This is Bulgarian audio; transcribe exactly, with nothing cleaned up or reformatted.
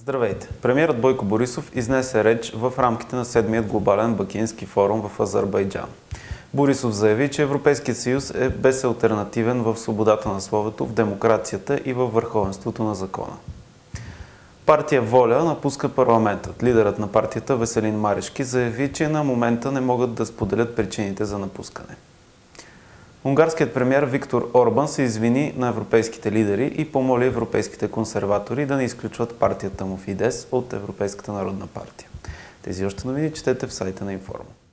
Здравейте! Премиерът Бойко Борисов изнесе реч в рамките на седмият глобален бакински форум в Азербайджан. Борисов заяви, че Европейският съюз е безалтернативен в свободата на словото, в демокрацията и във върховенството на закона. Партия Воля напуска парламентът. Лидерът на партията Веселин Марешки заяви, че на момента не могат да споделят причините за напускане. Унгарският премиер Виктор Орбан се извини на европейските лидери и помоли европейските консерватори да не изключват партията му Фидес от Европейската народна партия. Тези още новини четете в сайта на Информа.